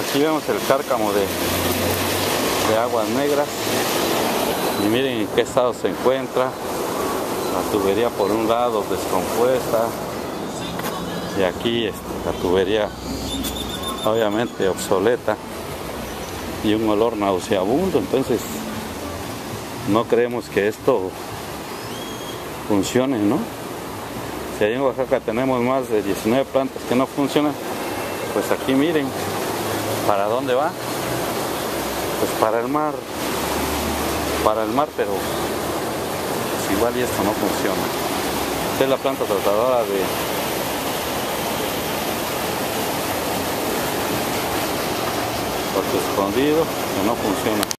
Aquí vemos el cárcamo de aguas negras y miren en qué estado se encuentra. La tubería por un lado descompuesta y aquí la tubería obviamente obsoleta y un olor nauseabundo. Entonces no creemos que esto funcione, ¿no? Si ahí en Oaxaca tenemos más de 19 plantas que no funcionan, pues aquí miren para dónde va. Pues para el mar, pero pues igual y esto no funciona. Esta es la planta tratadora de Puerto Escondido, que no funciona.